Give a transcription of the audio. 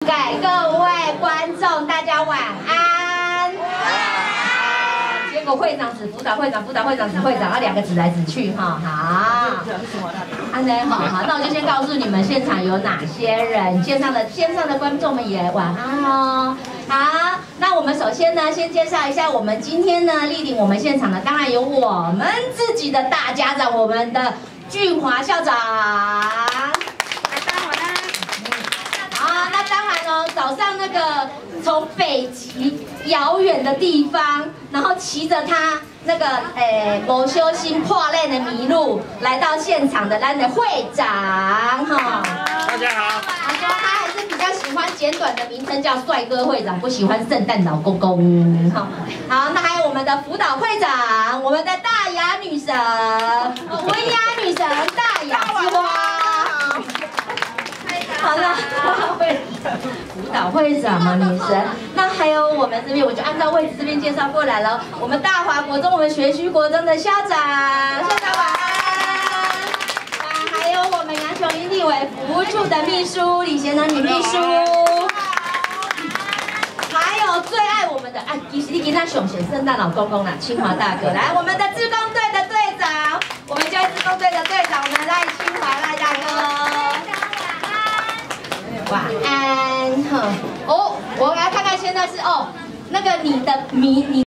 盖，各位观众，大家晚安。结果会长指辅导会长，辅导会长指会长，两个指来指去哈。好，安呢好，那我就先告诉你们现场有哪些人，线上的观众们也晚安哦。好，那我们首先呢，先介绍一下我们今天呢莅临我们现场的，当然有我们自己的大家长，我们的俊华校长。那当然哦，早上那个从北极遥远的地方，然后骑着他那个没修心破烂的麋鹿来到现场的咱的会长哈。 大家好。 他说他还是比较喜欢简短的名称叫帅哥会长，不喜欢圣诞老公公哈。好，那还有我们的辅导会长，我们的大雅女神，文雅女神大雅之花。好了，辅导会长嘛，女神。那还有我们这边，我就按照位置这边介绍过来了。我们大华国中，我们学区国中的校长，校长晚安。还有我们杨雄英立委服务处的秘书李贤能女秘书。还有最爱我们的其实你跟他熊选圣诞老公公啦，清华大哥。来，我们的志工队的队长，我们教育志工队的队长，我们赖清华赖大哥。晚安，哦，我来看看现在是那个你的